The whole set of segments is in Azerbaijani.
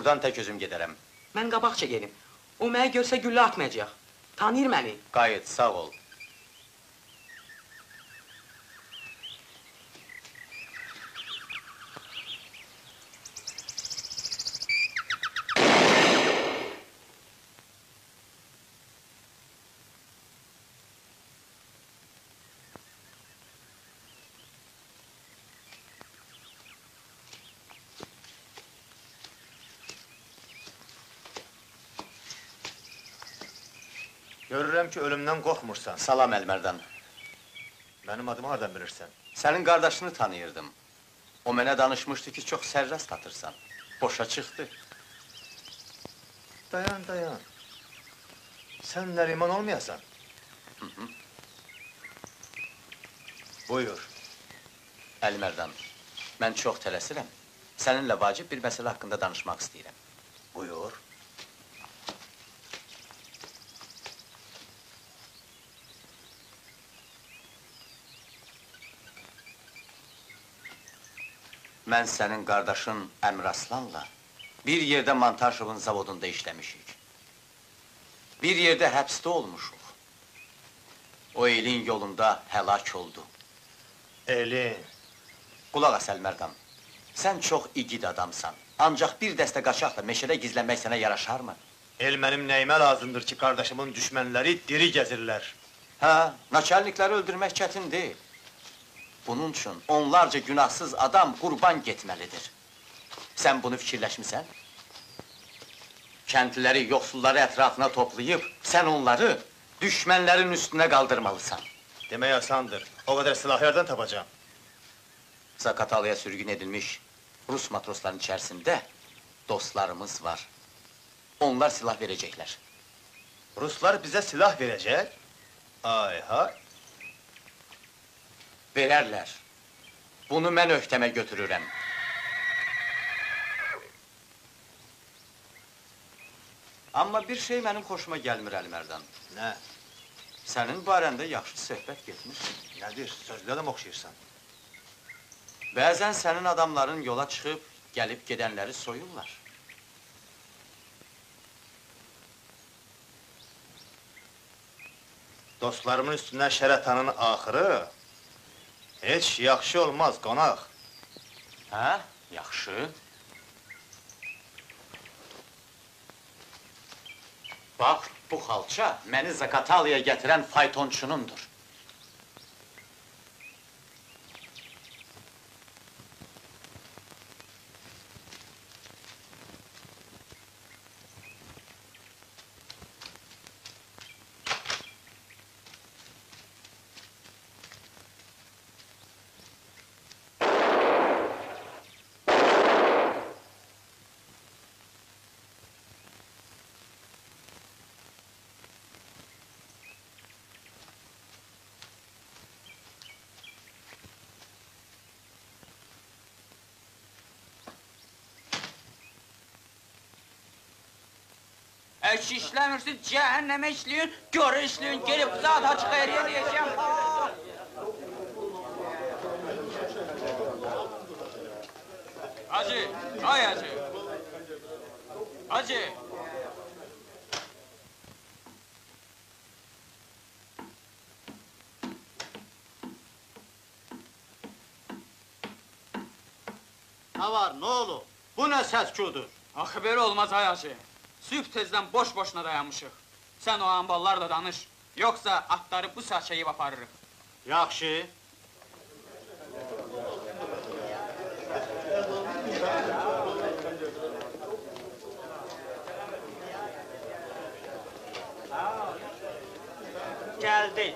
Buradan tək özüm gedərəm. Mən qabaqca gedim. O məni görsə güllə atmayacaq. Tanıyır məni. Qayıt, sağ ol. Görürəm ki, ölümdən qorxmursan. Salam Əlmərdan. Mənim adımı hardan bilirsən? Sənin qardaşını tanıyırdım. O mənə danışmışdı ki, çox sərrast atırsan. Boşa çıxdı. Dayan. Sən Nəriman olmayasan? Buyur. Əlmərdan, mən çox tələsirəm. Səninlə vacib bir məsələ haqqında danışmaq istəyirəm. Buyur. Mən sənin qardaşın Əmraslanla bir yerdə Montaşovun zavodunda işləmişik. Bir yerdə həbsdə olmuşuq. O elin yolunda həlak oldu. Elin. Qulaq as Əlmərdan, sən çox igid adamsan. Ancaq bir dəstə qaçaqla meşədə gizlənmək sənə yaraşarmı? El mənim nəyimə lazımdır ki, qardaşımın düşmənləri diri gəzirlər. Hə, naçalnikləri öldürmək çətin deyil. Bunun üçün onlarca günahsız adam qurban getməlidir. Sən bunu fikirləşmisən? Kəndliləri, yoxsulları ətrafına toplayıb, sən onları düşmənlərin üstünə qaldırmalısan. Demək asandır, o qədər silah yerdən tapacağım. Zaqatalıya sürgün edilmiş Rus matrosların içərisində dostlarımız var. Onlar silah verəcəklər. Ruslar bizə silah verəcək? Ay hay! Verərlər. Bunu mən öhdəmə götürürəm. Amma bir şey mənim xoşuma gəlmir Əlmərdan. Nə? Sənin barəndə yaxşı söhbət getmiş. Nədir, sözlə də mi oxşayırsan? Bəzən sənin adamların yola çıxıb, gəlib gedənləri soyurlar. Dostlarımın üstündən şər atanın axırı heç yaxşı olmaz, qonaq. Hə, yaxşı. Bax, bu xalça məni Zaqatalaya gətirən faytonçunundur. Eşi işləmirsin, cəhənnəmə işləyin, görə işləyin, gelib zat açıq eriyə deyəcəm. Hacı, ay hacı. Hacı. Ne var, ne olur? Bu ne səs-küdür? Axı belə olmaz ay hacı. Sübh tezdən boş-boşuna dayanmışıq. Sən o amballarla danış. Yoxsa atları bu saat çəyib aparırıq. Yaxşı. Geldi.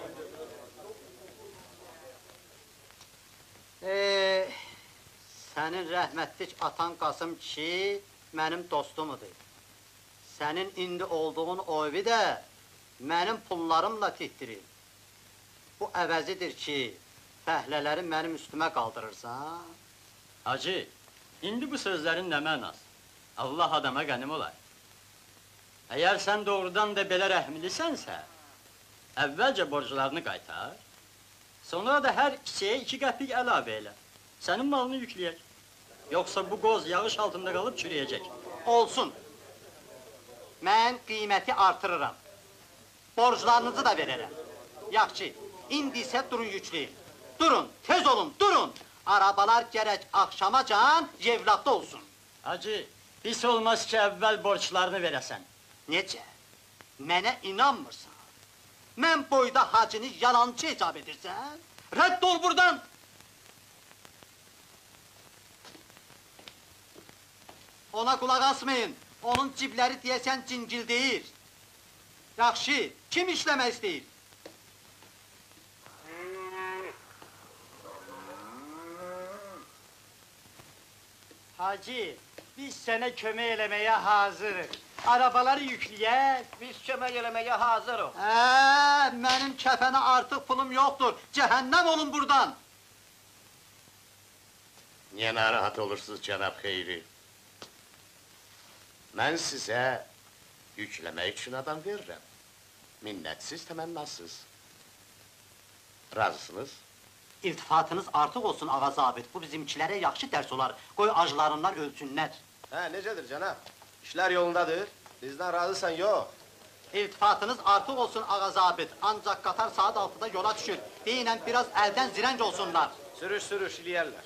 Senin rəhmətlik atan Qasım kişi mənim dostumudur. Sənin indi olduğun o evi də mənim pullarımla tihdirir. Bu əvəzidir ki, fəhlələri mənim üstümə qaldırırsan. Hacı, indi bu sözlərin nə mənası? Allah adama qənim olar. Əgər sən doğrudan da belə rəhmlisənsə, əvvəlcə borclarını qaytar, sonra da hər kisəyə 2 qəpik əlavə elə. Sənin malını yükləyək. Yoksa bu qoz yağış altında qalıb çürüyəcək. Olsun. Mən qiyməti artırıram. Borclarınızı da verərəm. Yaxşı, indi isə durun yükləyin. Durun, tez olun, durun! Arabalar gərək axşamacan yevladda olsun. Hacı, pis olmaz ki, əvvəl borçlarını verəsən. Necə? Mənə inanmırsan. Mən boyda hacını yalancı hesab edirsən? Rədd ol buradan! Ona qulaq asmayın. Onun cibləri deyəsən cingildəyir. Yaxşı, kim işləmək istəyir? Hacı, biz sənə kömək eləməyə hazırıq. Arabaları yükləyək. Biz kömək eləməyə hazırıq. Mənim kəfənə artıq pulum yoxdur. Cəhənnəm olun buradan. Niyə narahat olursunuz cənab Xeyri? Mən sizə yükləmək üçün adam verirəm. Minnətsiz, təmənnasız. Razısınız? İltifatınız artıq olsun ağa zabit. Bu bizimkilərə yaxşı dərs olar. Qoy aclarından ölsünlər. Hə, necədir cənab? İşlər yolundadır. Bizdən razısan, yox. İltifatınız artıq olsun ağa zabit. Ancaq qatar saat 6-da yola düşür. Deyinən biraz əldən zirənc olsunlar. Sürüş eləyərlər.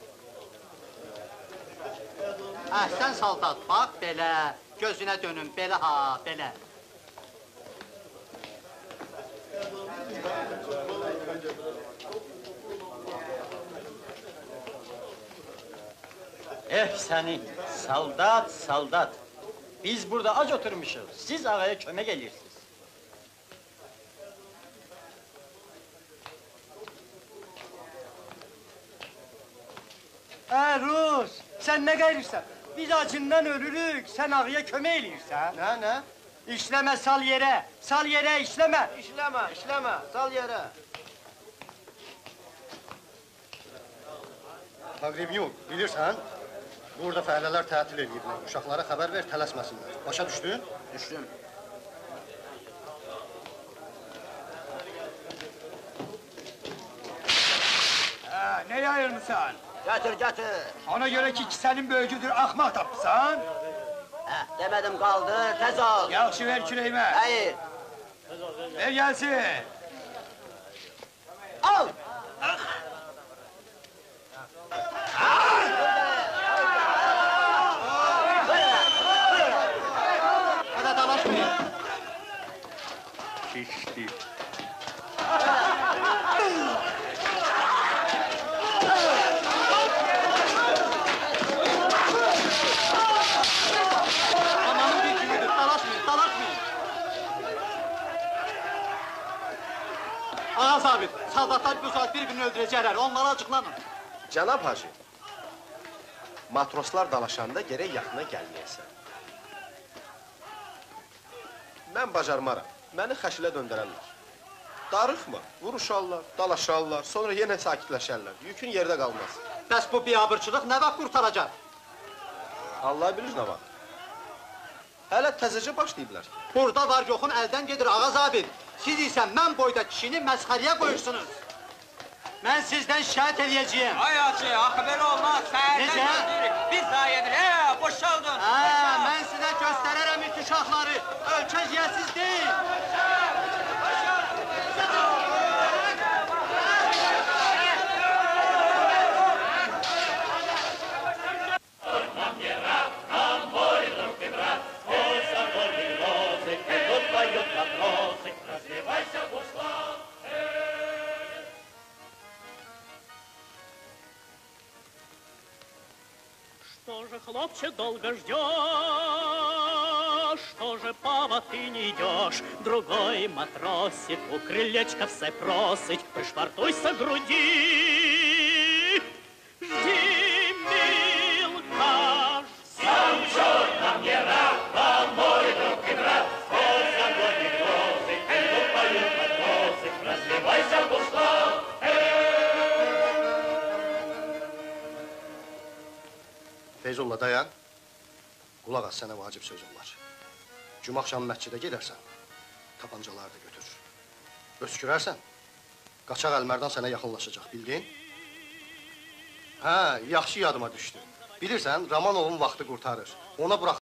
Əhsən saldat, bax belə. Gözünə dönün, belə ha, belə. Səni, saldat, saldat. Biz burada ac oturmuşuz, siz ağaya kömək edirsiniz. Rus, sən nə qayırsan? Biz acından ölürük, sən ağaya kömək eləyirsən. Nə? İşləmə, sal yerə, işləmə. İşləmə, sal yerə. Paqribnyuk, bilirsən, burada fəhlələr tətil ediblər. Uşaqlara xəbər ver, tələsməsinlər. Başa düşdün? Düşdüm. Ne yayırmısan? Gətir. Ona göre ki senin böyücüdür, axmaq tapısan. Demədim qaldır, tez ol. Yaxşı ver kürəyimə. Hayır. Ver gelsin. Al. Hadi dalaşmayın. Şişdi. Amanın bir günüdür, dalaşmayın. Ağa zabit, saldatlar bu saat bir-birini öldürəcəklər, onlara açıqlanın. Cənab Hacı, matroslar dalaşanda gərək yaxına gəlməyəsən. Mən bacarmaram, məni xəşilə döndərərlər. Darıxma, vuruşarlar, dalaşarlar, sonra yenə sakitləşərlər, yükün yerdə qalmaz. Bəs bu biabırçılıq nə vaxt qurtaracaq? Allah bilir nə var. Hələ təzəcə başlayıblar. Burada var yoxun əldən gedir ağa zabit. Siz isə mən boyda kişini məsxəriyə qoyursunuz. Mən sizdən şikayət edəcəyim. Ay hacı, axı belə olmaz, səhərdən Necə? gözləyirik. Bir daha yedir, boşaldın. Mən sizə göstərərəm it uşaqları. Ölkə yiyəsiz deyil. Что же, хлопче, долго ждешь, что же, пава, ты не идешь? Другой матросик у крылечка все просить, пришвартуйся к груди. Жди, милка, сам черт нам не рад, а мой друг и брат. Сквозь огонь и грозы, поют матросы, разливайся в бушла. Feyzulla dayan. Qulaq as, sənə vacib sözüm var. Cüm axşam məscidə gedərsən, tapancaları da götür. Öskürərsən, qaçaq Əlmərdan sənə yaxınlaşacaq, bildin? Hə, yaxşı yadıma düşdü. Bilirsən, Romanovun vaxtı qurtarır. Ona burax